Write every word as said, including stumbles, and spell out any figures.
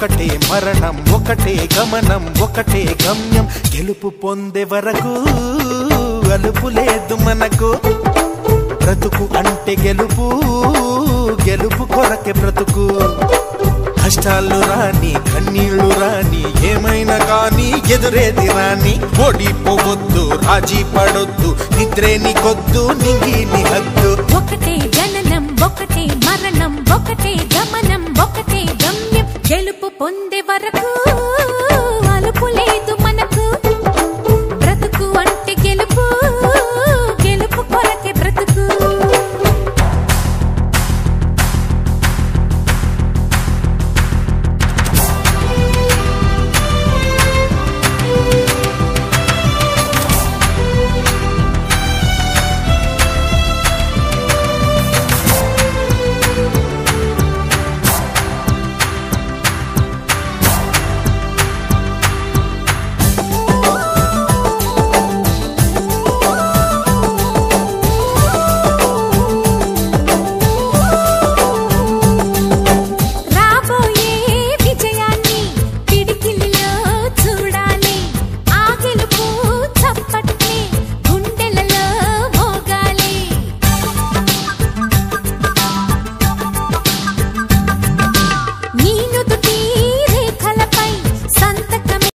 ఒకటే మరణం ఒకటే గమనం ఒకటే గమ్యం గెలుపు పొందే వరకు అలుపు లేదు మనకు బ్రతుకు అంటే గెలుపు గెలుపు కొరకే బ్రతుకు కష్టాలు రాని కన్నీళ్లు రాని ఏమైనా కానీ ఎదురేది రాని ఓడిపోవద్దు రాజీ పడొద్దు నిద్రే నీకొద్దు నింగి నీ హద్దు ఒకటే జననం ఒకటే మరణం ఒకటే గమనం ఒకటే గమ్యం గెలుపు పొందే వరకు